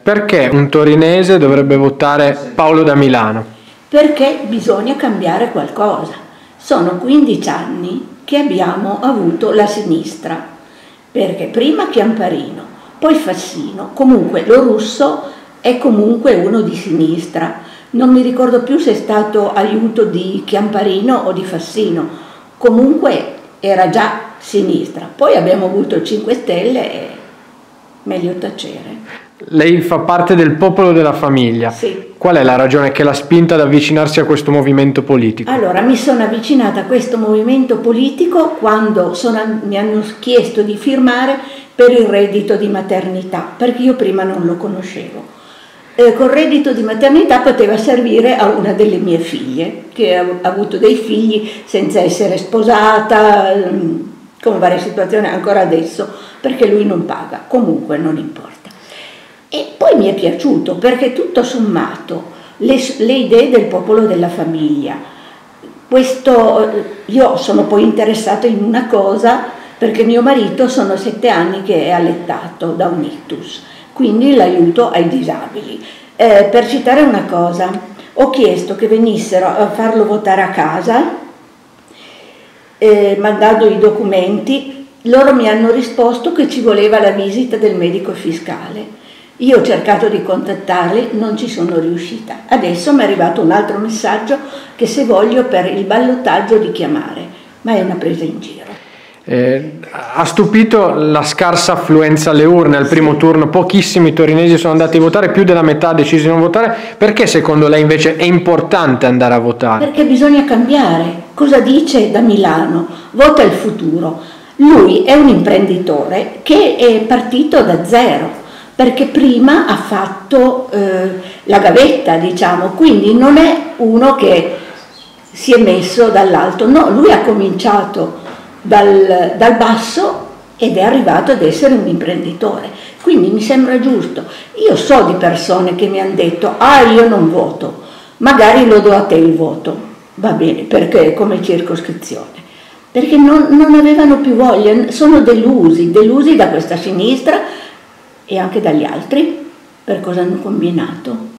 Perché un torinese dovrebbe votare Paolo da Milano? Perché bisogna cambiare qualcosa. Sono 15 anni che abbiamo avuto la sinistra, perché prima Chiamparino, poi Fassino, comunque Lo Russo è comunque uno di sinistra. Non mi ricordo più se è stato aiuto di Chiamparino o di Fassino, comunque era già sinistra. Poi abbiamo avuto il 5 Stelle e meglio tacere. Lei fa parte del Popolo della Famiglia. Sì. Qual è la ragione che l'ha spinta ad avvicinarsi a questo movimento politico? Allora, mi sono avvicinata a questo movimento politico quando mi hanno chiesto di firmare per il reddito di maternità, perché io prima non lo conoscevo. Col reddito di maternità poteva servire a una delle mie figlie, che ha avuto dei figli senza essere sposata, con varie situazioni ancora adesso, perché lui non paga, comunque non importa. E poi mi è piaciuto perché tutto sommato le idee del Popolo della Famiglia, io sono poi interessata in una cosa perché mio marito sono 7 anni che è allettato da un ictus, quindi l'aiuto ai disabili. Per citare una cosa, ho chiesto che venissero a farlo votare a casa, mandando i documenti, loro mi hanno risposto che ci voleva la visita del medico fiscale. Io ho cercato di contattarli, non ci sono riuscita. Adesso mi è arrivato un altro messaggio che se voglio per il ballottaggio di chiamare, ma è una presa in giro. Ha stupito la scarsa affluenza alle urne al primo turno, pochissimi torinesi sono andati a votare, più della metà ha deciso di non votare. Perché secondo lei invece è importante andare a votare? Perché bisogna cambiare. Cosa dice da Milano? Vota il futuro. Lui è un imprenditore che è partito da zero, perché prima ha fatto la gavetta, diciamo, quindi non è uno che si è messo dall'alto, no, lui ha cominciato dal basso ed è arrivato ad essere un imprenditore, quindi mi sembra giusto. Io so di persone che mi hanno detto, io non voto, magari lo do a te il voto, va bene, perché come circoscrizione, perché non avevano più voglia, sono delusi da questa sinistra e anche dagli altri, per cosa hanno combinato.